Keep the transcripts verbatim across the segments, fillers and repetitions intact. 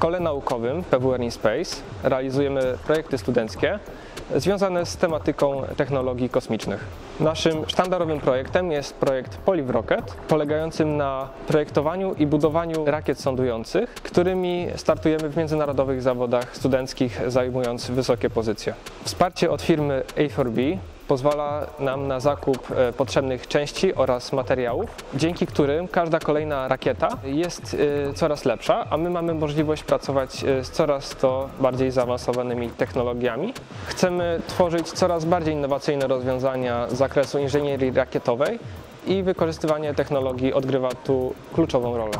kole naukowym P W R InSpace realizujemy projekty studenckie związane z tematyką technologii kosmicznych. Naszym sztandarowym projektem jest projekt PolIWRocket, polegającym na projektowaniu i budowaniu rakiet sądujących, którymi startujemy w międzynarodowych zawodach studenckich, zajmując wysokie pozycje. Wsparcie od firmy A cztery B pozwala nam na zakup potrzebnych części oraz materiałów, dzięki którym każda kolejna rakieta jest coraz lepsza, a my mamy możliwość pracować z coraz to bardziej zaawansowanymi technologiami. Chcemy tworzyć coraz bardziej innowacyjne rozwiązania z zakresu inżynierii rakietowej i wykorzystywanie technologii odgrywa tu kluczową rolę.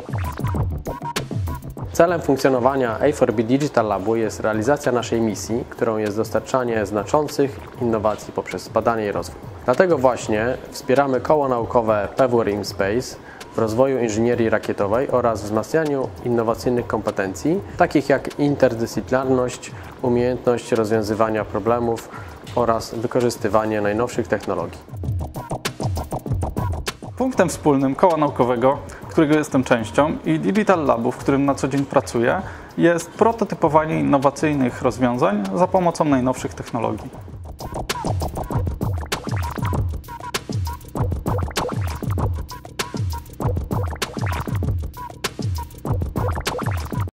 Celem funkcjonowania A cztery B Digital Labu jest realizacja naszej misji, którą jest dostarczanie znaczących innowacji poprzez badanie i rozwój. Dlatego właśnie wspieramy koło naukowe P W R InSpace w rozwoju inżynierii rakietowej oraz wzmacnianiu innowacyjnych kompetencji, takich jak interdyscyplinarność, umiejętność rozwiązywania problemów oraz wykorzystywanie najnowszych technologii. Punktem wspólnym koła naukowego, którego jestem częścią, i Digital Labu, w którym na co dzień pracuję, jest prototypowanie innowacyjnych rozwiązań za pomocą najnowszych technologii.